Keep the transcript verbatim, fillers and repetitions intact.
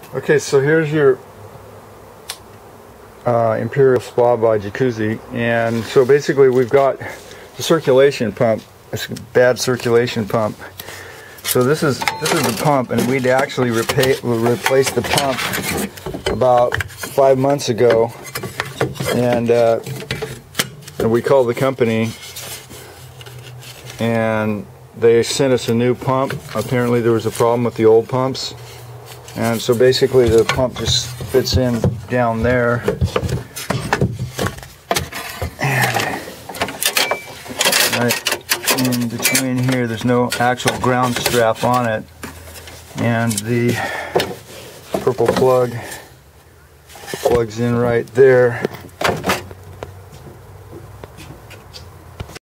Okay, so here's your uh, Imperial Spa by Jacuzzi, and so basically we've got the circulation pump. It's a bad circulation pump. So this is this is the pump, and we'd actually repa replaced the pump about five months ago, and, uh, and we called the company, and they sent us a new pump. Apparently there was a problem with the old pumps, and so basically the pump just fits in down there, and right in between here there's no actual ground strap on it, and the purple plug plugs in right there.